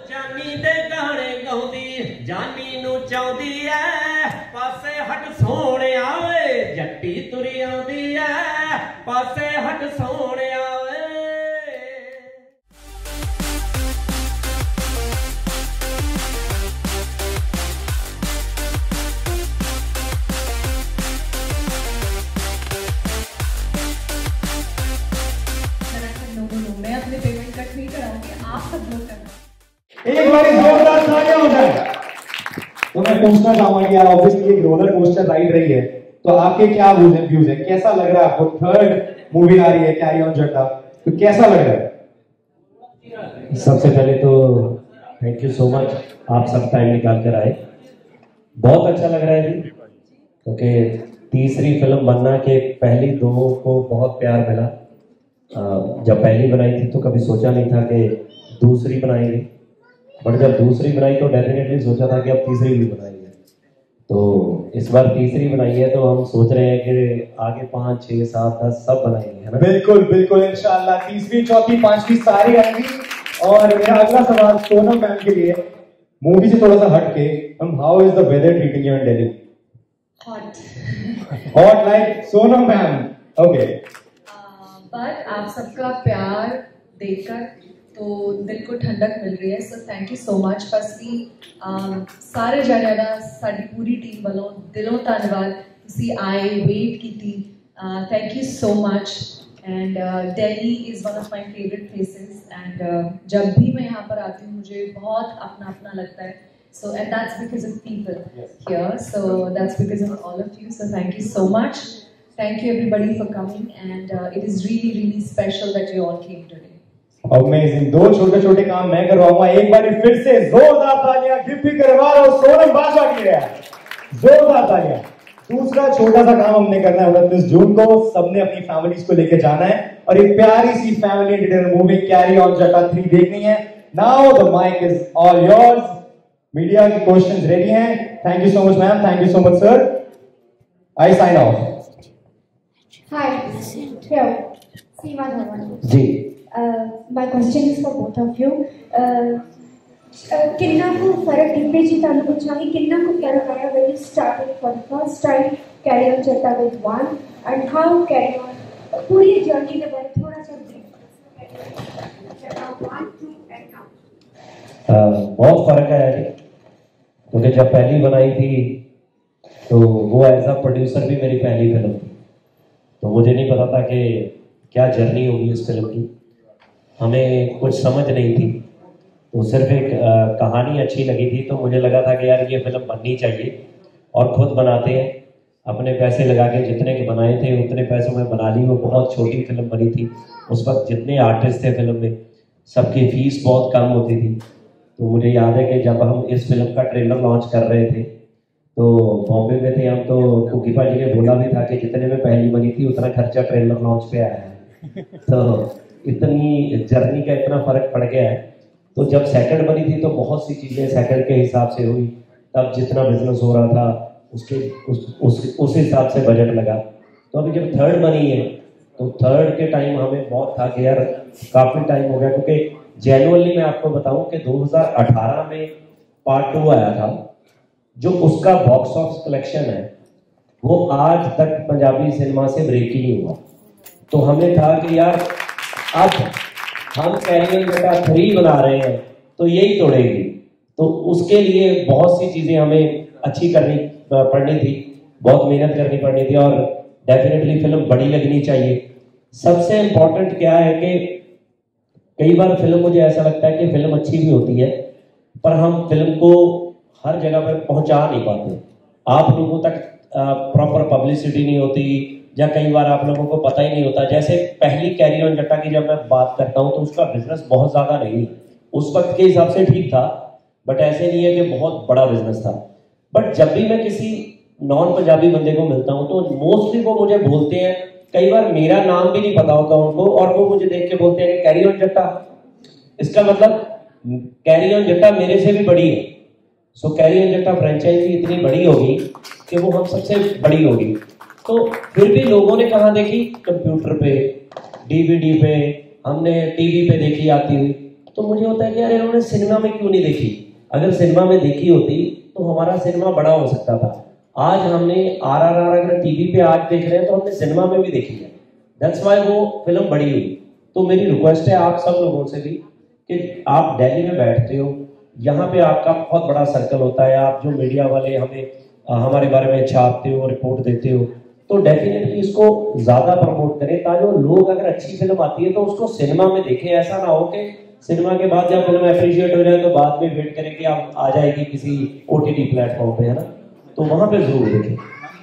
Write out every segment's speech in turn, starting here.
जानी दे गाने गाउंदी जानी नू चाउंदी ऐ पासे हट सोने आवे जट्टी तुरी आउंदी ऐ पासे हट सोने आवे। मैं अपने पेमेंट कट नहीं कराऊंगी, आप सब लोग करना। एक बार जोरदार तालियां हो जाए। तो मैं पूछना चाहूंगा कि यार ऑब्वियसली एक रोलर कोस्टर राइड रही है, तो आपके क्या व्यूज है, कैसा लग रहा है आपको? थर्ड मूवी आ रही है कैरी ऑन जट्टा, तो कैसा लग रहा है? सबसे पहले तो थैंक यू सो मच, आप सब टाइम निकाल कर आए। बहुत अच्छा लग रहा है जी, क्योंकि तीसरी फिल्म बनना के पहली दो को बहुत प्यार मिला। जब पहली बनाई थी तो कभी सोचा नहीं था कि दूसरी बनाएंगे, बट जब दूसरी बनाई तो डेफिनेटली सोचा था कि अब तीसरी भी बनाएंगे। तो इस बार तीसरी बनाई है तो हम सोच रहे हैं कि आगे 5, 6, 7, 10 सब बनाएंगे, है ना? बिल्कुल बिल्कुल, इंशाल्लाह तीसरी, चौथी, पांचवी सारी आएंगी। और मेरा अगला सवाल सोनम मैम के लिए, मूवी से थोड़ा सा हट के, how is the weather treating you in Delhi? Hot like Sonam ma'am, okay. But आप सबका प्यार देखकर तो दिल को ठंडक मिल रही है, so thank you so much. Firstly सारे जाने साड़ी पूरी टीम वालों दिलों धन्यवाद, तुसी आए वेट की थी, thank you so much. And Delhi is one of my favourite places, and जब भी मैं यहाँ पर आती हूँ मुझे बहुत अपना अपना लगता है। So and that's because of people here. So that's because of all of you. So thank you so much. Thank you everybody for coming, and it is really really special that you all came today. Amazing. दो छोटे छोटे काम मैं करवाऊंगा, एक बार फिर से जोरदार तालियां गिफ्टी करवा लो सोनम बाजवा की है, जोरदार तालियां। दूसरा छोटा सा काम हमने करना है 29 जून को, सबने अपनी फैमिलीज को लेकर जाना है और एक प्यारी सी family entertainer movie Carry On Jatta 3 देखनी है। Now the mic is all yours. Media के क्वेश्चंस रेडी हैं। Thank you so much ma'am, thank you so much sir. I sign off. Hi, here, Seema Dhawan. जी, My question is for both of you. कितना को फर्क डिब्बे जी तालु पूछांगी, कितना को फर्क आया when you started for the first time Carry On Jatta with one, and how Carry On पूरी जर्नी के बारे थोड़ा सा बहुत फर्क है जी, क्योंकि जब पहली बनाई थी तो वो एज अ प्रोड्यूसर भी मेरी पहली फिल्म थी, तो मुझे नहीं पता था कि क्या जर्नी होगी इस फिल्म की, हमें कुछ समझ नहीं थी। तो सिर्फ एक कहानी अच्छी लगी थी, तो मुझे लगा था कि यार ये फिल्म बननी चाहिए, और खुद बनाते हैं, अपने पैसे लगा के जितने के बनाए थे उतने पैसों में बना ली। वो बहुत छोटी फिल्म बनी थी, उस वक्त जितने आर्टिस्ट थे फिल्म में सबकी फीस बहुत कम होती थी। तो मुझे याद है कि जब हम इस फिल्म का ट्रेलर लॉन्च कर रहे थे तो बॉम्बे में थे हम, तो कुकीपा जी ने बोला भी था कि जितने में पहली बनी थी उतना खर्चा ट्रेलर लॉन्च पे आया है। तो इतनी जर्नी का इतना फर्क पड़ गया है। तो जब सेकंड बनी थी तो बहुत सी चीज़ें सेकंड के हिसाब से हुई, तब जितना बिजनेस हो रहा था उस हिसाब से बजट लगा। तो अभी जब थर्ड बनी है तो थर्ड के टाइम हमें बहुत था कि यार काफ़ी टाइम हो गया, क्योंकि जेन्युइनली मैं आपको बताऊं कि 2018 में पार्ट 2 आया था, जो उसका बॉक्स ऑफिस कलेक्शन है वो आज तक पंजाबी सिनेमा से ब्रेक ही नहीं हुआ। तो हमें था कि यार अब हम कैरी ऑन जट्टा 3 बना रहे हैं तो यही तोड़ेगी, तो उसके लिए बहुत सी चीज़ें हमें अच्छी करनी पड़नी थी, बहुत मेहनत करनी पड़नी थी, और डेफिनेटली फिल्म बड़ी लगनी चाहिए। सबसे इम्पोर्टेंट क्या है कि कई बार फिल्म मुझे ऐसा लगता है कि फिल्म अच्छी भी होती है पर हम फिल्म को हर जगह पर पहुंचा नहीं पाते, आप लोगों तक प्रॉपर पब्लिसिटी नहीं होती, या कई बार आप लोगों को पता ही नहीं होता। जैसे पहली कैरी ऑन जट्टा की जब मैं बात करता हूं तो उसका बिजनेस बहुत ज़्यादा नहीं, उस वक्त के हिसाब से ठीक था, बट ऐसे नहीं है कि बहुत बड़ा बिजनेस था। बट जब भी मैं किसी नॉन पंजाबी बंदे को मिलता हूं तो मोस्टली वो मुझे बोलते हैं, कई बार मेरा नाम भी नहीं पता होता उनको, और वो मुझे देख के बोलते हैं कि कैरी ऑन जट्टा, इसका मतलब कैरी ऑन जट्टा मेरे से भी बड़ी है। So Carry On Jatta franchise इतनी बड़ी होगी कि वो हम सबसे बड़ी होगी। तो फिर भी लोगों ने कहाँ देखी? कंप्यूटर पे, डीवीडी पे, हमने टीवी पे देखी आती हुई, तो मुझे होता है कि यार इन्होंने सिनेमा में क्यों नहीं देखी। अगर सिनेमा में देखी होती तो हमारा सिनेमा बड़ा हो सकता था। आज हमने RRR अगर टीवी पे आज देख रहे हैं तो हमने सिनेमा में भी देखी है, दैट्स वाई वो फिल्म बड़ी हुई। तो मेरी रिक्वेस्ट है आप सब लोगों से भी कि आप दिल्ली में बैठते हो, यहाँ पे आपका बहुत बड़ा सर्कल होता है, आप जो मीडिया वाले हमें हमारे बारे में छापते हो, रिपोर्ट देते हो, तो डेफिनेटली इसको ज्यादा प्रमोट करें ताकि लोग अगर अच्छी फिल्म आती है तो उसको सिनेमा में देखें। ऐसा ना हो कि सिनेमा के बाद जब फिल्म अप्रिशिएट हो जाए तो बाद में वेट करें कि आप आ जाएगी किसी OTT प्लेटफॉर्म पे, है ना, तो वहां पे जरूर देखें।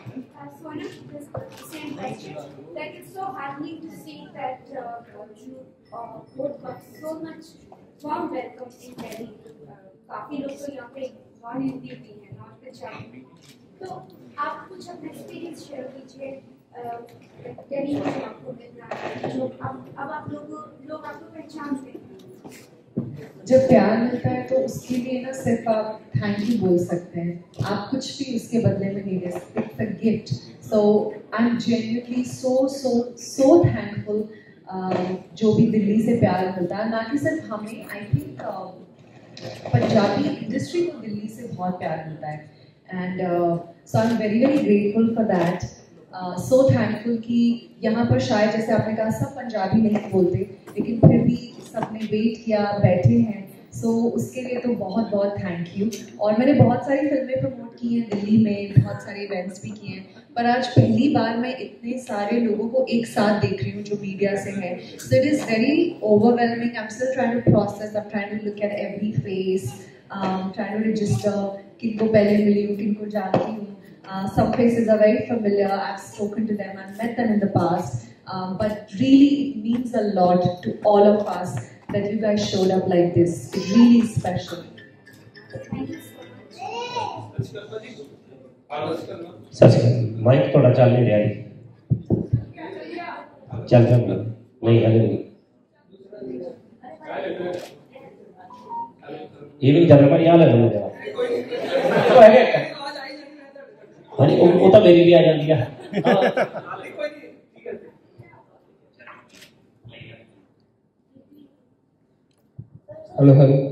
काफी लोग तो यहाँ पे हिंदी भी है नॉर्थ पे चाहिए, तो आप कुछ अपना एक्सपीरियंस शेयर कीजिए दिल्ली में आपको मिल रहा है, जो अब आप लोग आपको पहचानते हैं। जब प्यार मिलता है तो उसके लिए ना सिर्फ आप थैंक यू बोल सकते हैं, आप कुछ भी उसके बदले में नहीं दे सकते। It's a gift. So I am genuinely so thankful जो भी दिल्ली से प्यार मिलता है, ना कि सिर्फ हमें, आई थिंक पंजाबी इंडस्ट्री को दिल्ली से बहुत प्यार मिलता है। And so I am very very grateful for that. So thankful कि यहाँ पर शायद जैसे आपने कहा सब पंजाबी नहीं बोलते, लेकिन फिर भी सबने वेट किया, बैठे हैं, सो उसके लिए तो बहुत बहुत थैंक यू। और मैंने बहुत सारी फिल्में प्रमोट की हैं दिल्ली में, बहुत सारे इवेंट्स भी किए हैं, पर आज पहली बार मैं इतने सारे लोगों को एक साथ देख रही हूँ जो मीडिया से है। So it is very overwhelming. I am still trying to process, I am trying to look at every face, trying to register किनको पहले मिली हूँ, किनको जानती हूँ। Some faces are very familiar. I've spoken to them. I've met them in the past. But really, it means a lot to all of us that you guys showed up like this. It really is special. Thank you so much. सच mic थोड़ा चल नहीं रहा है, चल नहीं हले नहीं ये भी चल रहा पर यहाँ लग रहा है हाँ जी, वो तो मेरी भी आ जाती है। हेलो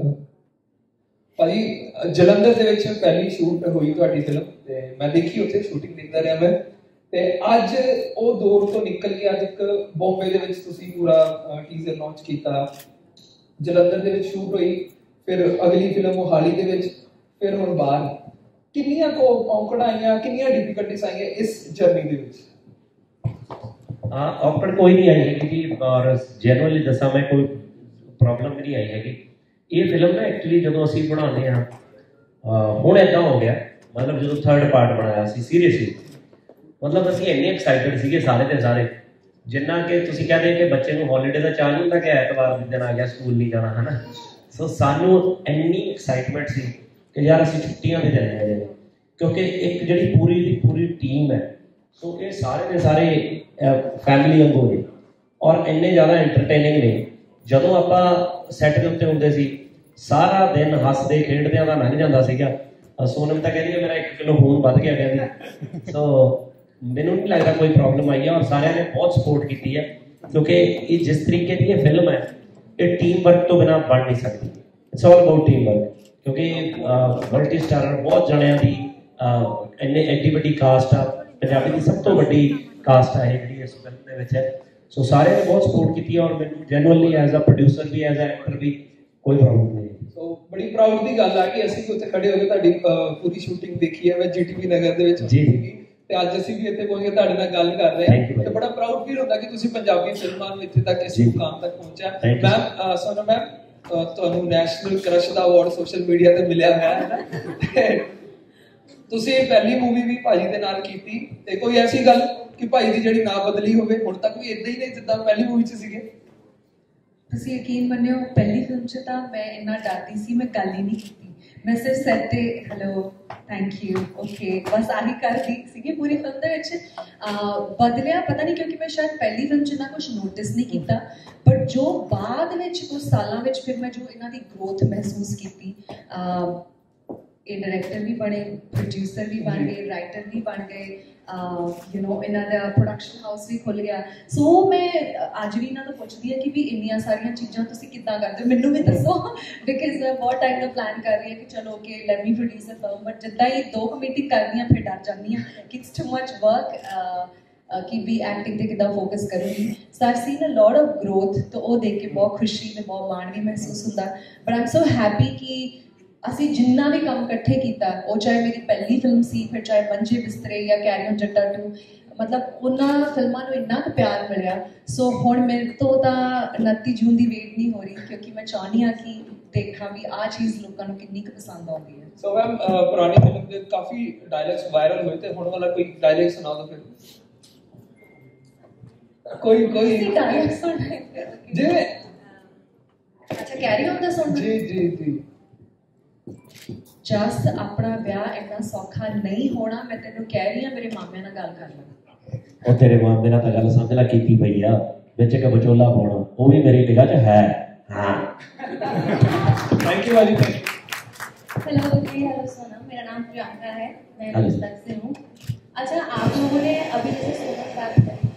भाई, जलंधर ਦੇ ਵਿੱਚ ਪਹਿਲੀ ਸ਼ੂਟ ਹੋਈ ਤੁਹਾਡੀ ਫਿਲਮ ਤੇ ਮੈਂ ਦੇਖੀ ਉੱਥੇ ਸ਼ੂਟਿੰਗ ਦੇਖਦਾ ਰਿਹਾ ਮੈਂ, ਤੇ ਅੱਜ ਉਹ ਦੌਰ ਤੋਂ ਨਿਕਲ ਕੇ ਅੱਜ ਇੱਕ ਬੰਬੇ ਦੇ ਵਿੱਚ ਤੁਸੀਂ ਪੂਰਾ ਟੀਜ਼ਰ ਲਾਂਚ ਕੀਤਾ, ਜਲੰਧਰ ਦੇ ਵਿੱਚ ਸ਼ੂਟ ਹੋਈ, ਫਿਰ ਅਗਲੀ ਫਿਲਮ ਮੋਹਾਲੀ ਦੇ ਵਿੱਚ, ਫਿਰ ਹੁਣ ਬਾਹਰ। ਕਿੰਨੀਆਂ ਕੋ ਔਕੜਾਂ ਆਈਆਂ, ਕਿੰਨੀਆਂ ਡਿਫਿਕਲਟੀਜ਼ ਆਈਆਂ ਇਸ ਜਰਨੀ ਦੇ ਵਿੱਚ? हाँ, औकड़ कोई नहीं आई है कि, और जेनुअनली दसा मैं कोई प्रॉब्लम भी नहीं आई है कि ये फिल्म ना एक्चुअली जो असी बनाने हुण इदा हो गया, मतलब जो थर्ड पार्ट बनाया सीरीयसली, मतलब असी इन्ने एक्साइटेड सीगे सारे के सारे, जिन्ना कि तुसीं कहदे कि बच्चे नूं हॉलीडे का चाह नहीं होंदा कि ऐतवार के दिन आ गया स्कूल नहीं जाना, है ना। सो सानू इन्नी एक्साइटमेंट सी कि यार असी छुट्टियां दे देने हैं, क्योंकि एक जिहड़ी पूरी टीम है, सो ये सारे के सारे फैमिली वांगू ने और इन्ने ज़्यादा एंटरटेनिंग ने। ਜਦੋਂ ਆਪਾਂ ਸੈੱਟ ਦੇ ਉੱਤੇ ਹੁੰਦੇ ਸੀ ਸਾਰਾ ਦਿਨ ਹੱਸਦੇ ਖੇਡਦਿਆਂ ਦਾ ਲੰਘ ਜਾਂਦਾ ਸੀਗਾ। ਸੋਨਮ ਤਾਂ ਕਹਿੰਦੀ ਹੈ ਮੇਰਾ 1 ਕਿਲੋ ਖੂਨ ਵੱਧ ਗਿਆ ਕਹਿੰਦੀ। ਸੋ ਮੈਨੂੰ ਨਹੀਂ ਲੱਗਦਾ ਕੋਈ ਪ੍ਰੋਬਲਮ ਆਈ ਹੈ, ਔਰ ਸਾਰਿਆਂ ਨੇ ਬਹੁਤ ਸਪੋਰਟ ਕੀਤੀ ਹੈ, ਕਿਉਂਕਿ ਇਹ ਜਿਸ ਤਰੀਕੇ ਦੀ ਇਹ ਫਿਲਮ ਹੈ ਇਹ ਟੀਮ ਵਰਕ ਤੋਂ ਬਿਨਾਂ ਬਣ ਨਹੀਂ ਸਕਦੀ। It's all about team work, ਕਿਉਂਕਿ ਮਲਟੀ ਸਟਾਰਰ ਬਹੁਤ ਜਣਿਆਂ ਦੀ ਇੰਨੇ ਐਡੀ ਵੱਡੀ ਕਾਸਟ ਆ, ਪੰਜਾਬੀ ਦੀ ਸਭ ਤੋਂ ਵੱਡੀ ਕਾਸਟ ਹੈ ਜਿਹੜੀ ਇਸ ਫਿਲਮ ਦੇ ਵਿੱਚ ਹੈ। सो सारे ने बहुत सपोर्ट की और मैं जेन्युइनली एज अ प्रोड्यूसर भी एज अ एक्टर भी कोई प्रॉब्लम नहीं। सो बड़ी प्राउड दी गल है कि ਅਸੀਂ ਵੀ ਉੱਥੇ ਖੜੇ ਹੋ ਕੇ ਤੁਹਾਡੀ ਪੂਰੀ ਸ਼ੂਟਿੰਗ ਦੇਖੀ ਹੈ। ਮੈਂ GTV ਨਗਰ ਦੇ ਵਿੱਚ ਜੀ ਤੇ ਅੱਜ ਅਸੀਂ ਵੀ ਇੱਥੇ ਪਹੁੰਚ ਕੇ ਤੁਹਾਡੇ ਨਾਲ ਗੱਲ ਕਰ ਰਹੇ ਹਾਂ ਤੇ ਬੜਾ ਪ੍ਰਾਊਡ ਫੀਲ ਹੁੰਦਾ ਕਿ ਤੁਸੀਂ ਪੰਜਾਬੀ ਫਿਲਮਾਂ ਨੂੰ ਇੱਥੇ ਤੱਕ ਇਸ ਮੁਕਾਮ ਤੱਕ ਪਹੁੰਚਿਆ। ਮੈਮ ਸੋਨਮ ਮੈਮ, ਤੁਹਾਨੂੰ ਨੈਸ਼ਨਲ ਕ੍ਰਸ਼ ਦਾ ਅਵਾਰਡ ਸੋਸ਼ਲ ਮੀਡੀਆ ਤੇ ਮਿਲਿਆ ਹੋਇਆ ਹੈ ਨਾ, ਤੁਸੀਂ ਪਹਿਲੀ ਮੂਵੀ ਵੀ ਭਾਜੀ ਦੇ ਨਾਲ ਕੀਤੀ ਤੇ ਕੋਈ ਐਸੀ ਗੱਲ ਕਿ ਭਾਈ ਦੀ ਜਿਹੜੀ ਨਾ ਬਦਲੀ ਹੋਵੇ ਹੁਣ ਤੱਕ ਵੀ ਇਦਾਂ ਹੀ ਨੇ ਜਿੱਦਾਂ ਪਹਿਲੀ ਮੂਵੀ 'ਚ ਸੀਗੇ? ਤੁਸੀਂ ਯਕੀਨ ਮੰਨਿਓ ਪਹਿਲੀ ਫਿਲਮ 'ਚ ਤਾਂ ਮੈਂ ਇੰਨਾ ਡਰਦੀ ਸੀ, ਮੈਂ ਗੱਲ ਹੀ ਨਹੀਂ ਕੀਤੀ, ਮੈਂ ਸਿਰਫ ਸੈੱਟ ਤੇ ਹੈਲੋ ਥੈਂਕ ਯੂ ਓਕੇ ਬਸ ਆਹੀ ਕਰਦੀ ਸੀਗੀ ਪੂਰੀ ਫਿਲਮ ਦੇ ਵਿੱਚ। ਬਦਲਿਆ ਪਤਾ ਨਹੀਂ, ਕਿਉਂਕਿ ਮੈਂ ਸ਼ਾਇਦ ਪਹਿਲੀ ਫਿਲਮ 'ਚ ਇੰਨਾ ਕੁਛ ਨੋਟਿਸ ਨਹੀਂ ਕੀਤਾ, ਬਟ ਜੋ ਬਾਅਦ ਵਿੱਚ ਕੁਝ ਸਾਲਾਂ ਵਿੱਚ ਫਿਰ ਮੈਂ ਜੋ ਇਹਨਾਂ ਦੀ ਗਰੋਥ ਮਹਿਸੂਸ ਕੀਤੀ, ये डायरेक्टर भी बने, प्रोड्यूसर भी बन गए, राइटर भी बन गए, यू नो इन्हों का प्रोडक्शन हाउस भी खुल गया। सो मैं अज भी इन्हों पूछती हाँ कि भी इन्नियां सारियां चीज़ां तुसीं किद्दां करदे हो, मैनूं भी दसो बिकॉज मैं बहुत टाइम का प्लान कर रही हूँ कि चलो okay let me produce a film, but जिद्दां ही 2 मीटिंग करनी फिर डर जानी कि इट्स टू मच वर्क कि भी एक्टिंग ते किद्दां फोकस करूँगी। So I seen a lot of growth, तो वो देख के बहुत खुशी ते बहुत माण भी महसूस होंदा। But I am so happy कि ਅਸੀਂ जिन्ना भी काम इकट्ठे किया, वो चाहे मेरी पहली फिल्म सी, फिर चाहे मंजे बिस्तरे या कैरी ऑन जट्टा 2, मतलब उन्होंने फिल्मों को इन्ना क प्यार मिलया। सो हुण मेरे तो 29 जून की वेट नहीं हो रही, क्योंकि मैं चाहनी हाँ कि देखा भी आ चीज़ लोगों को कितनी पसंद आती है। सो मैम पुरानी फिल्म के काफी डायलॉग्स वायरल हुए थे, हुण वाला कोई डायलॉग सुना दो फिर। कोई डायलॉग सुनना जी। अच्छा कैरी ऑन दा सुन जी। जस अपना ब्याह इतना सौखा नहीं होना, मैं तेनों कह रही हूं मेरे मामे नाल गल कर ले। और तेरे मामे नाल गल समझ ला कीती पई आ, विच एक विचोला पाउणा वो भी मेरी निगाह च है। हां थैंक यू वाली। हेलो सोनम, मेरा नाम प्रियंका है, मैं राजस्थान से हूँ। अच्छा, आप लोगों ने अभी जैसे सोनम बात करी,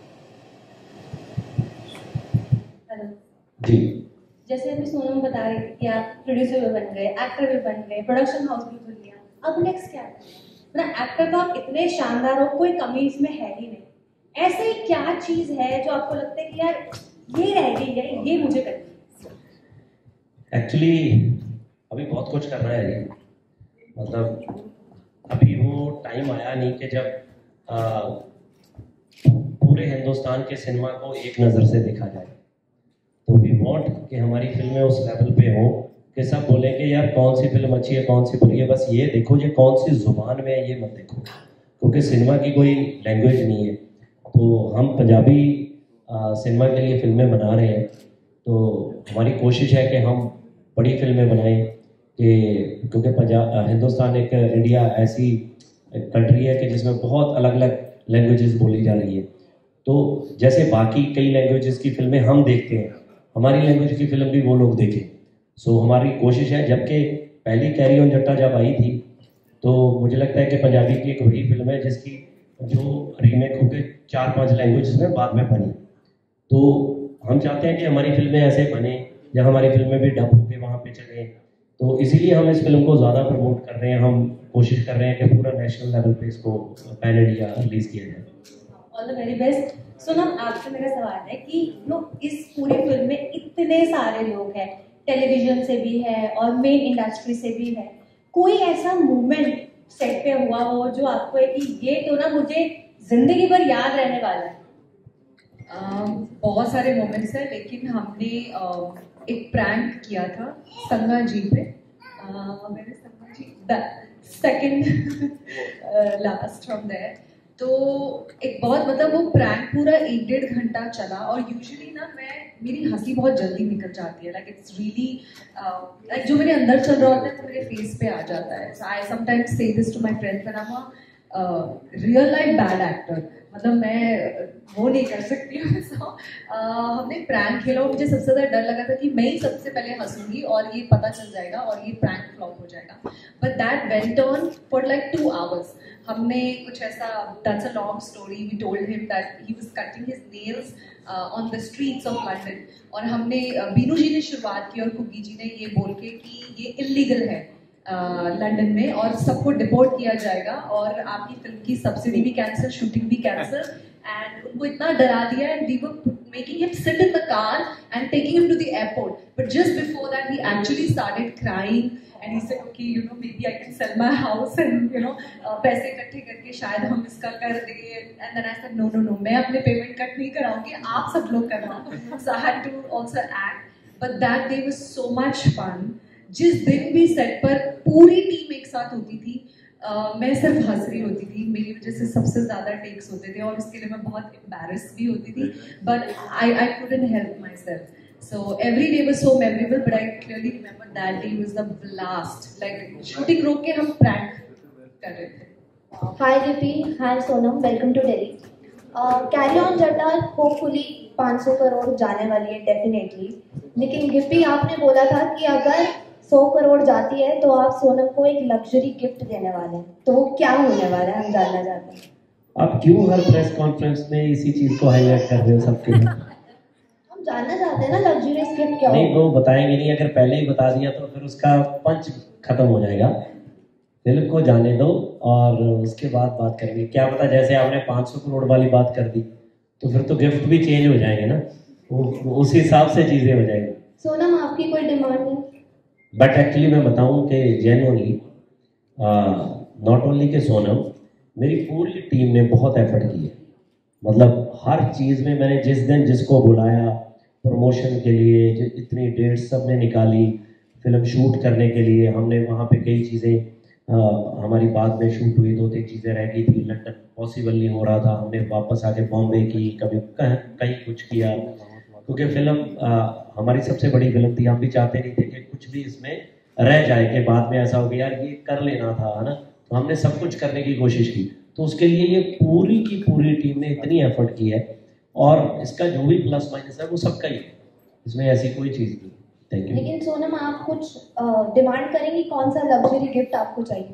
हेलो जी, जैसे अभी सोनम बता रही थी कि आप प्रोड्यूसर भी बन गए, एक्टर भी बन गए, प्रोडक्शन हाउस भी खुल गया, अब नेक्स्ट क्या करना है? मतलब एक्टर तो आप इतने शानदार हो, कोई कमी इसमें है ही नहीं। ऐसे क्या चीज है जो आपको लगता है कि यार ये रह गई है, ये मुझे करनी है? एक्चुअली अभी बहुत कुछ करना है जी, मतलब अभी वो टाइम आया नहीं कि जब पूरे हिंदुस्तान के सिनेमा को एक नज़र से देखा जाए। तो वी वांट कि हमारी फिल्में उस लेवल पे हो कि सब बोलें कि यार कौन सी फिल्म अच्छी है, कौन सी बुरी है, बस ये देखो ये कौन सी ज़ुबान में है ये मत देखो, क्योंकि सिनेमा की कोई लैंग्वेज नहीं है। तो हम पंजाबी सिनेमा के लिए फिल्में बना रहे हैं, तो हमारी कोशिश है कि हम बड़ी फिल्में बनाएं, कि क्योंकि हिंदुस्तान एक इंडिया ऐसी कंट्री है कि जिसमें बहुत अलग अलग लैंग्वेजेस बोली जा रही है। तो जैसे बाकी कई लैंग्वेजेस की फिल्में हम देखते हैं, हमारी लैंग्वेज की फिल्म भी वो लोग देखें। सो हमारी कोशिश है, जबकि पहली कैरी ऑन जट्टा जब आई थी तो मुझे लगता है कि पंजाबी की एक वही फिल्म है जिसकी जो रीमेक होकर 4-5 लैंग्वेजेस में बाद में बनी। तो हम चाहते हैं कि हमारी फिल्में ऐसे बने या हमारी फिल्में भी डब होकर वहाँ पे चलें, तो इसीलिए हम इस फिल्म को ज़्यादा प्रमोट कर रहे हैं। हम कोशिश कर रहे हैं कि पूरा नेशनल लेवल पे इसको पैन इंडिया रिलीज़ किया जाए। All the very best. Sonam, आपसे मेरा सवाल है कि लोग इस पूरी फिल्म में इतने सारे लोग हैं, टेलीविजन से भी है और मेन इंडस्ट्री से भी है, कोई ऐसा मूवमेंट सेट पे हुआ हो जो आपको है कि ये तो ना मुझे जिंदगी भर याद रहने वाला है? बहुत सारे मोमेंट्स हैं, लेकिन हमने एक प्रैंक किया था संगा जी पे, मेरे संगा जी सेकंड लास्ट फ्रॉम देयर। तो एक बहुत मतलब वो प्रैंक पूरा 1-1.5 घंटा चला, और यूजुअली ना मेरी हंसी बहुत जल्दी निकल जाती है, लाइक इट्स रियली लाइक जो मेरे अंदर चल रहा होता है वो मेरे फेस पे आ जाता है। So I sometimes say this to my friends that I am real life bad actor, मतलब मैं वो नहीं कर सकती हूँ। सो हमने प्रैंक खेला और मुझे सबसे ज़्यादा डर लगा था कि मैं ही सबसे पहले हंसूंगी और ये पता चल जाएगा और ये प्रैंक फ्लॉप हो जाएगा। But that went on for like 2 hours। हमने कुछ ऐसा, that's a long story, we told him that he was cutting his nails on the streets of London, और हमने बीनू जी ने शुरुआत की और कुगी जी ने ये बोल के कि ये इलीगल है लंदन में और सबको डिपोर्ट किया जाएगा और आपकी फिल्म की सब्सिडी भी कैंसिल, शूटिंग भी कैंसिल, एंड उनको इतना डरा दिया, and we were making him sit in the car and taking him to the airport, but just before that he actually started crying and he said okay, you know, maybe I can sell my house and you know पैसे इकट्ठे करके शायद हम इसका कर देंगे। and then I said no, मैं अपने पेमेंट कट नहीं कराऊंगी, आप सब लोग करना। so I had to also act, but that day was so much fun। जिस दिन भी सेट पर पूरी टीम एक साथ होती थी, मैं सिर्फ हंस रही होती थी, मेरी वजह से सबसे ज़्यादा टेक्स होते थे और उसके लिए मैं बहुत एम्बैरेस भी होती थी, but I couldn't help myself। So every day was so memorable, but I clearly remember that day was the blast. Like shooting रोक के हम prank कर रहे थे। Hi Gippy, hi Sonam, welcome to Delhi। Carry on जट्टा hopefully 500 crore जाने वाली है definitely। लेकिन गिप्पी आपने बोला था कि अगर 100 करोड़ जाती है तो आप सोनम को एक लग्जरी गिफ्ट देने वाले हैं, तो वो क्या होने वाला है हम जानना चाहते हैं। आप क्यों हर प्रेस कॉन्फ्रेंस में इसी चीज को हाईलाइट कर रहे हो सबके लिए? हम जानना चाहते हैं ना लग्जरियस गिफ्ट क्या नहीं, होगा। वो बताएंगे नहीं, अगर पहले ही बता दिया तो फिर उसका पंच खत्म हो जाएगा। फिल्म को जाने दो और उसके बाद बात करेंगे। क्या पता जैसे आपने 500 करोड़ वाली बात कर दी तो फिर तो गिफ्ट भी चेंज हो जाएंगे ना, वो उस हिसाब से चीजें हो जाएंगी। सोनम आपकी कोई डिमांड नहीं? बट एक्चुअली मैं बताऊं कि जेन्युइनली नॉट ओनली के सोनम, मेरी पूरी टीम ने बहुत एफर्ट की है। मतलब हर चीज़ में मैंने जिस दिन जिसको बुलाया प्रमोशन के लिए, इतनी डेट्स सब ने निकाली फिल्म शूट करने के लिए। हमने वहाँ पे कई चीज़ें हमारी बाद में शूट हुई, 2-3 चीज़ें रह गई थी, लंदन पॉसिबल नहीं हो रहा था, हमने वापस आके बॉम्बे की, कभी कहीं कुछ किया, क्योंकि फिल्म हमारी सबसे बड़ी फिल्म थी। हम भी चाहते नहीं थे कि कुछ भी इसमें रह जाए कि बाद में ऐसा हो गया यार ये कर लेना था, है ना। तो हमने सब कुछ करने की कोशिश की। तो उसके लिए ये पूरी की पूरी टीम ने इतनी एफर्ट की है और इसका जो भी प्लस माइनस है वो सबका ही है, इसमें ऐसी कोई चीज़ नहीं। Thank you. लेकिन सोनम आप कुछ डिमांड करेंगी, कौन सा लग्जरी गिफ्ट आपको चाहिए?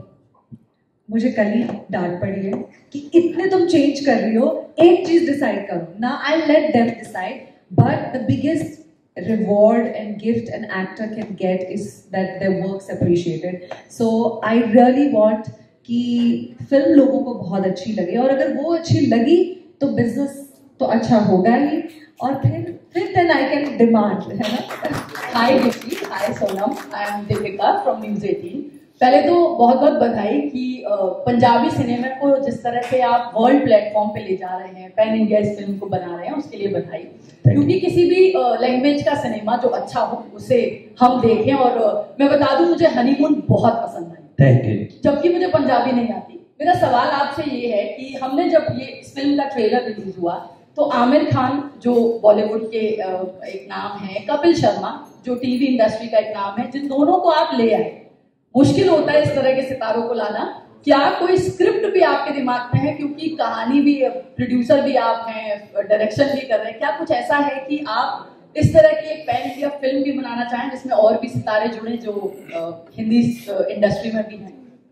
मुझे कल ही डांट पड़ी है कि इतने तुम चेंज कर रही हो, एक चीज डिसाइड करो ना। I let them decide, but the biggest reward and gift an actor can get is that their work's appreciated. So I really want कि फिल्म लोगों को बहुत अच्छी लगे, और अगर वो अच्छी लगी तो बिजनेस तो अच्छा होगा ही, और फिर then I can demand, है ना। Hi Dipti, hi Sonam, I am Deepika from News 18. पहले तो बहुत बहुत बधाई कि पंजाबी सिनेमा को जिस तरह से आप वर्ल्ड प्लेटफॉर्म पे ले जा रहे हैं, पैन इंडिया इस फिल्म को बना रहे हैं, उसके लिए बधाई। क्योंकि किसी भी लैंग्वेज का सिनेमा जो अच्छा हो उसे हम देखें, और मैं बता दूं मुझे हनीमून बहुत पसंद आई, थैंक यू। जबकि मुझे पंजाबी नहीं आती। मेरा सवाल आपसे ये है कि हमने जब ये इस फिल्म का ट्रेलर रिलीज हुआ तो आमिर खान जो बॉलीवुड के एक नाम है, कपिल शर्मा जो टीवी इंडस्ट्री का एक नाम है, जिन दोनों को आप ले आए। मुश्किल होता है इस तरह के सितारों को लाना। क्या कोई स्क्रिप्ट भी आपके दिमाग में है, क्योंकि कहानी भी, प्रोड्यूसर भी आप हैं, डायरेक्शन भी कर रहे हैं, क्या कुछ ऐसा है कि आप इस तरह की एक पैन इंडिया फिल्म भी बनाना चाहें जिसमें और भी सितारे जुड़े जो हिंदी इंडस्ट्री में भी हैं?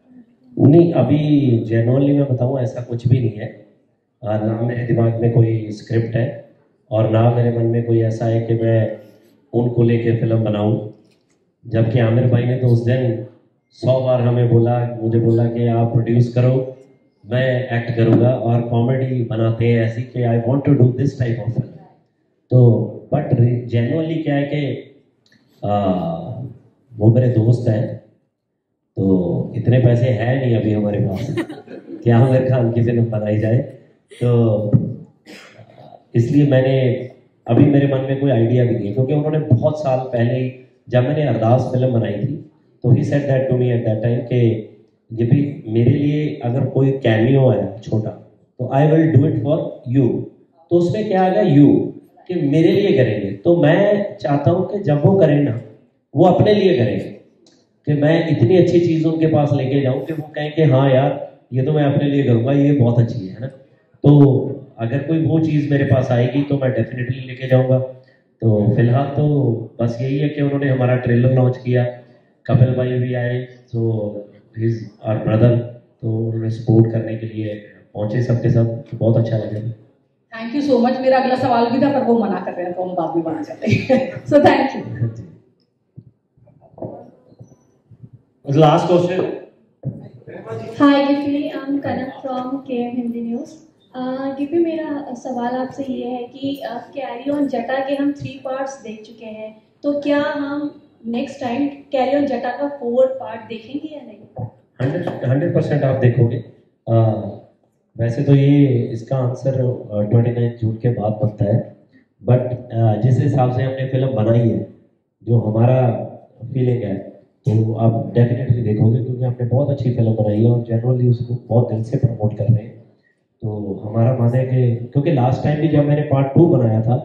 नहीं, अभी जेन्युइनली मैं बताऊं ऐसा कुछ भी नहीं है। ना मेरे दिमाग में कोई स्क्रिप्ट है और ना मेरे मन में कोई ऐसा है कि मैं उनको लेके फिल्म बनाऊं। जबकि आमिर भाई ने तो उस दिन 100 बार हमें मुझे बोला कि आप प्रोड्यूस करो, मैं एक्ट करूँगा, और कॉमेडी बनाते हैं ऐसी कि I want to do this type of film. तो बट जेन्युइनली क्या है कि वो मेरे दोस्त हैं, तो इतने पैसे हैं नहीं अभी हमारे पास कि आमिर खान की फिल्म बनाई जाए। तो इसलिए मैंने अभी मेरे मन में कोई आइडिया भी नहीं है, क्योंकि उन्होंने बहुत साल पहले ही जब मैंने अरदास फिल्म बनाई थी तो he said that to me at that time कि ये भी मेरे लिए अगर कोई कैमियो आया छोटा तो I will do it for you. तो उसमें क्या आ गया यू कि मेरे लिए करेंगे। तो मैं चाहता हूँ कि जब वो करें ना वो अपने लिए करेंगे, कि मैं इतनी अच्छी चीज़ उनके पास लेके जाऊँ कि वो कहें कि हाँ यार ये तो मैं अपने लिए करूँगा, ये बहुत अच्छी है ना। तो अगर कोई वो चीज़ मेरे पास आएगी तो मैं डेफिनेटली लेके जाऊँगा। तो फिलहाल तो बस यही है कि उन्होंने हमारा ट्रेलर लॉन्च किया, कपिल भाई भी आए, तो हिज आवर ब्रदर, तो उन्होंने सपोर्ट करने के लिए पहुंचे सबके सब, तो बहुत अच्छा लगा। Thank you so much. मेरा अगला सवाल भी था पर वो मना कर रहे हैं तो हम बाद में बात करते हैं। So thank you. Last question. Hi Gippy, I am Kanak from KM Hindi news. Gippy, मेरा सवाल आपसे ये है कि कैरी ऑन जटा के हम 3 पार्ट्स देख चुके हैं, तो क्या हम नेक्स्ट टाइम कैरी ऑन जटा का 4 पार्ट देखेंगे या नहीं? 100% आप देखोगे। वैसे तो ये इसका आंसर 29 जून के बाद बनता है, बट जिस हिसाब से हमने फिल्म बनाई है, जो हमारा फीलिंग है, तो आप डेफिनेटली देखोगे, क्योंकि हमने बहुत अच्छी फिल्म बनाई है और जनरली उसको बहुत दिल से प्रमोट कर रहे हैं। तो हमारा मानना है कि क्योंकि लास्ट टाइम भी जब मैंने पार्ट 2 बनाया था,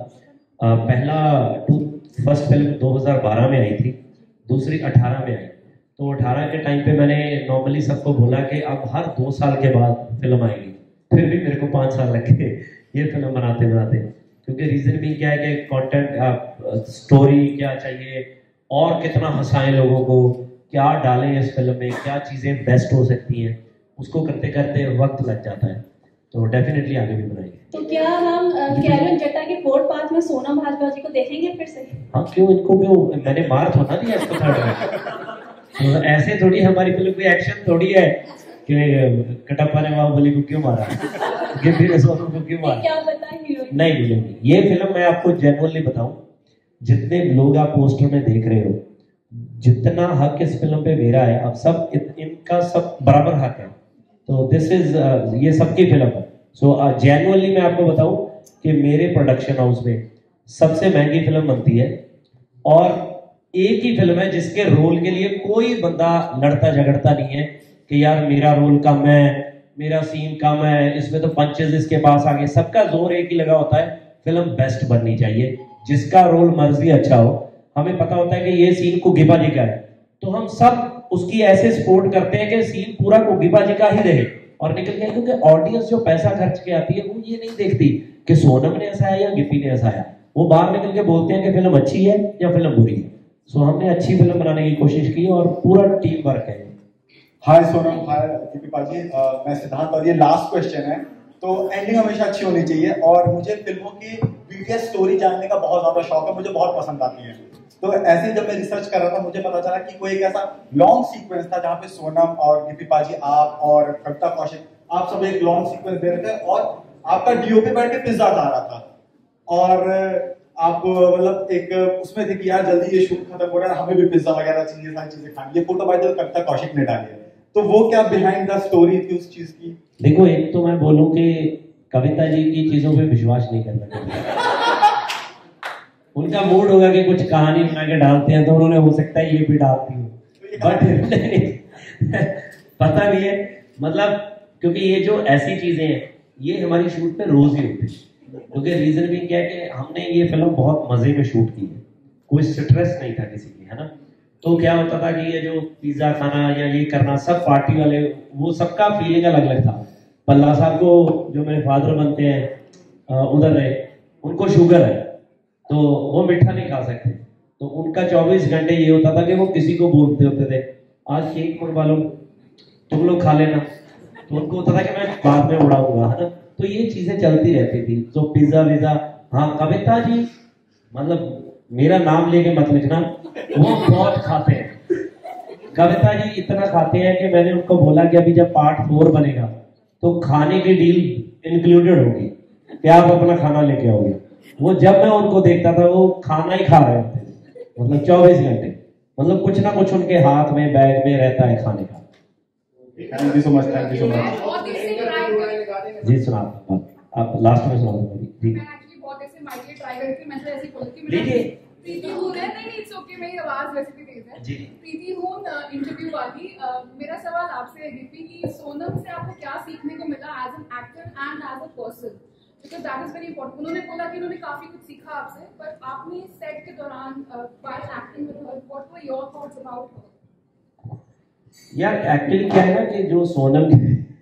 फर्स्ट फिल्म 2012 में आई थी, दूसरी 18 में आई। तो 18 के टाइम पे मैंने नॉर्मली सबको बोला कि अब हर 2 साल के बाद फिल्म आएगी, फिर भी मेरे को 5 साल लगे ये फिल्म बनाते बनाते, क्योंकि रीज़न भी क्या है कि कंटेंट, स्टोरी क्या चाहिए, और कितना हंसाएं लोगों को, क्या डालें इस फिल्म में, क्या चीज़ें बेस्ट हो सकती हैं, उसको करते करते वक्त लग जाता है। तो डेफिनेटली आगे भी बनाएंगे। तो क्या हम कैरी ऑन जट्टा के 4th पार्ट में सोनम भाजपा जी को देखेंगे फिर से? हाँ, क्यों, इनको क्यों, मैंने मार थोड़ा दिया इसको 3rd में। तो ऐसे थोड़ी हमारी फिल्म कोई एक्शन थोड़ी है कि कटप्पा ने बाहुबली को क्यों मारा, गिप्पी ने सोनम को क्यों मारा। क्या पता हीरोइन नहीं भूलेंगे ये फिल्म। मैं आपको जेन्युइनली बताऊं, जितने लोग आप पोस्टर में देख रहे हो, जितना हक इस फिल्म पे मेरा है, अब सब इनका सब बराबर हक है। तो दिस इज ये सबकी फिल्म है। सो जेन्युइनली मैं आपको बताऊं कि मेरे प्रोडक्शन हाउस में सबसे महंगी फिल्म बनती है, और एक ही फिल्म है जिसके रोल के लिए कोई बंदा लड़ता झगड़ता नहीं है कि यार मेरा रोल कम है, मेरा सीन कम है, इसमें तो पंचेस इसके पास आ गए। सबका जोर एक ही लगा होता है, फिल्म बेस्ट बननी चाहिए, जिसका रोल मर्जी अच्छा हो। हमें पता होता है कि ये सीन कुग्गीपा जी का है, तो हम सब उसकी ऐसे सपोर्ट करते हैं कि सीन पूरा कुग्गीपा जी का ही रहे और निकल गया। क्योंकि ऑडियंस जो पैसा खर्च के आती है वो ये नहीं देखती कि सोनम ने हंसाया या गिप्पी ने हंसाया, वो बाहर निकल के बोलते हैं कि फिल्म अच्छी है या फिल्म बुरी है। सो हमने अच्छी फिल्म बनाने की कोशिश की और पूरा टीम वर्क है। हाय सोनम, हाय गिप्पी पाजी, मैं सिद्धांत, और ये लास्ट क्वेश्चन है। तो एंडिंग हमेशा अच्छी होनी चाहिए, और मुझे फिल्मों की बीटीएस स्टोरी जानने का बहुत ज्यादा शौक है, मुझे बहुत पसंद आती है। तो ऐसे ही जब मैं रिसर्च कर रहा था, मुझे पता चला कि कोई एक ऐसा लॉन्ग सीक्वेंस था जहाँ पे सोनम और गिप्पी पाजी, आप और कविता कौशिक, आप सब एक लॉन्ग सीक्वेंस दे रहे थे, और आपका डीओपी बैठ के पिज्जा खा रहा था, और आप मतलब एक उसमें थे कि यार जल्दी ये शूट खत्म हो रहा है, हमें भी पिज्जा वगैरह चाहिए, सारी चीजें खानी। ये photo by the Kavita Kaushik ने डाली है, तो वो क्या बिहाइंड द स्टोरी थी उस चीज की? देखो, एक तो मैं बोलूं कि कविता जी की चीजों पे विश्वास नहीं करना चाहिए। उनका मूड होगा कि कुछ कहानी बना के डालते हैं, तो उन्होंने हो सकता है ये भी डालती हो, बट पता नहीं है, मतलब क्योंकि ये जो ऐसी चीजें हैं ये हमारी शूट पे रोज ही होती है। क्योंकि रीजन भी क्या है कि हमने ये फिल्म बहुत मजे में शूट की है, कोई स्ट्रेस नहीं था किसी की, है ना। तो क्या होता था कि ये जो पिज्जा खाना या ये करना, सब पार्टी वाले, वो सबका फीलिंग अलग अलग था। पल्ला साहब को, जो मेरे फादर बनते हैं उधर रहे, उनको शुगर है, तो वो मीठा नहीं खा सकते, तो उनका 24 घंटे ये होता था कि वो किसी को बोलते होते थे आज केक मंगवा लो, तुम लोग खा लेना, तो उनको होता था कि मैं बाद में उड़ाऊंगा, है ना। तो ये चीजें चलती रहती थी। तो पिज्जा विज्जा, हाँ कविता जी, मतलब मेरा नाम लेके मत लिखना, वो बहुत खाते हैं। कविता जी इतना खाते हैं कि मैंने उनको बोला कि अभी जब पार्ट 4 बनेगा तो खाने की डील इंक्लूडेड होगी कि आप अपना खाना लेके आओगे। वो जब मैं उनको देखता था वो खाना ही खा रहे होते थे, मतलब 24 घंटे, मतलब कुछ ना कुछ उनके हाथ में, बैग में रहता है खाने का। Thank you so much, thank you so much. जी सुना आप लास्ट में सुना दो जी। मैं एक्चुअली बहुत ऐसे माइकली ट्राई करती, मैं तो ऐसी बोलती हूं लीजिए। प्रीति हून है, नहीं इट्स ओके, मेरी आवाज वैसे भी तेज है। जी। प्रीति हून इंटरव्यू वाली, मेरा सवाल आपसे है गिप्पी की सोनम से आपको क्या सीखने को मिला as an actor and as a person, because that is very important. उन्होंने बोला कि उन्होंने काफी कुछ सीखा आपसे, पर आपने सेट के दौरान while acting with her, what were your thoughts about her? यार एक्चुअली क्या है ना कि जो सोनम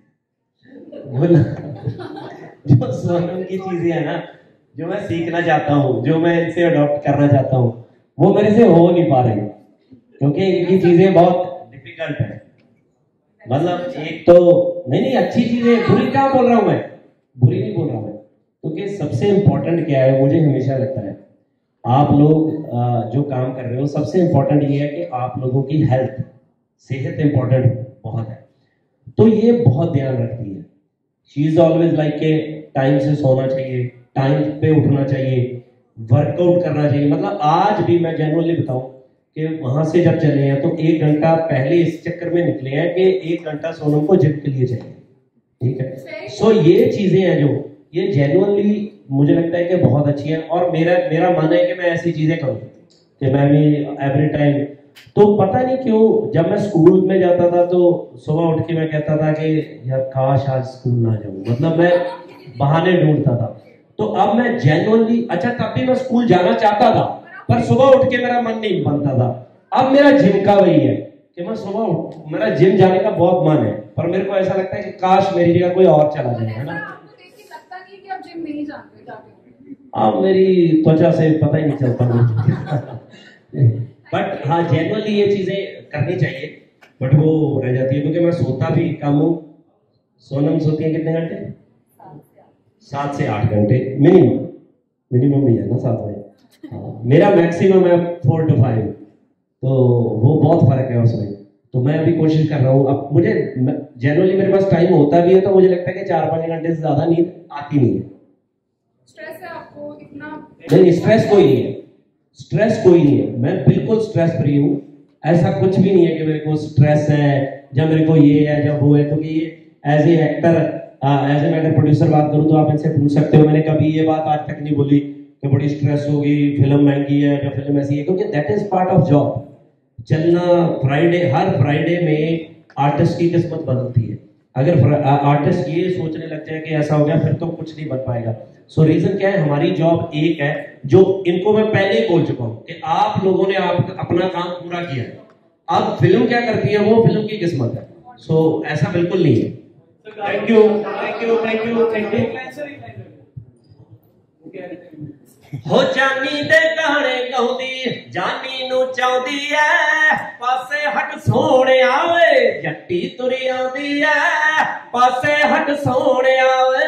जो सोनम की चीजें है ना, जो मैं सीखना चाहता हूँ, जो मैं इनसे अडॉप्ट करना चाहता हूँ, वो मेरे से हो नहीं पा रही, क्योंकि इनकी चीजें बहुत डिफिकल्ट है। मतलब एक तो नहीं अच्छी चीजें, बुरी क्या बोल रहा हूँ मैं, बुरी नहीं बोल रहा मैं, क्योंकि सबसे इम्पोर्टेंट क्या है, मुझे हमेशा लगता है आप लोग जो काम कर रहे हो, सबसे इम्पोर्टेंट ये है कि आप लोगों की हेल्थ, सेहत इम्पोर्टेंट बहुत है। तो ये बहुत ध्यान रखती है। शी इज ऑलवेज लाइक के टाइम से सोना चाहिए, टाइम पे उठना चाहिए, वर्कआउट करना चाहिए। मतलब आज भी मैं जेन्युइनली बताऊं कि वहां से जब चले हैं तो 1 घंटा पहले इस चक्कर में निकले हैं कि 1 घंटा सोनम को जिम के लिए चाहिए, ठीक है। सो ये चीजें हैं जो ये जेन्युइनली मुझे लगता है कि बहुत अच्छी है, और मेरा मन है कि मैं ऐसी चीजें करूं कि मैं भी एवरी टाइम। तो पता नहीं क्यों जब मैं स्कूल में जाता था तो सुबह उठ के मैं कहता था कि यार काश आज स्कूल ना जाऊं, मतलब मैं बहाने ढूंढता था। तो अब मैं जेन्युइनली, अच्छा तब भी मैं स्कूल जाना चाहता था पर सुबह उठ के मेरा मन नहीं बनता था। अब मेरा जिम का वही है कि मैं सुबह उठ, मेरा जिम जाने का बहुत मन है, पर मेरे को ऐसा लगता है कि काश मेरी जगह कोई और चला जाए, है ना। जिम नहीं जाते? अब मेरी त्वचा से पता ही नहीं चलता। बट हाँ जेन्युइनली ये चीजें करनी चाहिए, बट वो रह जाती है क्योंकि मैं सोता भी कम हूँ। सोनम सोती है कितने घंटे? 7 से 8 घंटे मिनिमम भी है ना 7 में। हाँ, मेरा मैक्सिमम है 4 to 5, तो वो बहुत फर्क है उसमें। तो मैं अभी कोशिश कर रहा हूँ, अब मुझे जनरली मेरे पास टाइम होता भी है तो मुझे लगता है कि 4-5 घंटे से ज्यादा नींद आती नहीं है। स्ट्रेस है आपको इतना? नहीं, स्ट्रेस कोई नहीं है, स्ट्रेस कोई नहीं है, मैं बिल्कुल स्ट्रेस फ्री हूँ। ऐसा कुछ भी नहीं है कि मेरे को स्ट्रेस है या मेरे को ये है या वो है, क्योंकि as a actor, as a मैं अगर प्रोड्यूसर बात करूँ तो आप इनसे पूछ सकते हो, मैंने कभी ये बात आज तक नहीं बोली कि बड़ी स्ट्रेस होगी, फिल्म महंगी है या फिल्म ऐसी है, क्योंकि that is part of job. चलना फ्राइडे, हर फ्राइडे में आर्टिस्ट की किस्मत बदलती है। अगर आर्टिस्ट ये सोचने लग जाए कि ऐसा हो गया फिर तो कुछ नहीं बन पाएगा। सो रीजन क्या है, हमारी जॉब एक है जो इनको मैं पहले ही बोल चुका हूं कि आप लोगों ने अपना काम पूरा किया है, अब फिल्म क्या करती है वो फिल्म की किस्मत है। सो ऐसा बिल्कुल नहीं है। Thank you thank you thank you thank you. हो जानी दे गाने गाउंदी जानी नू चाहदी है, पासे हट सोने आवे जट्टी तुरी आंदी है, पासे हट सोने आवे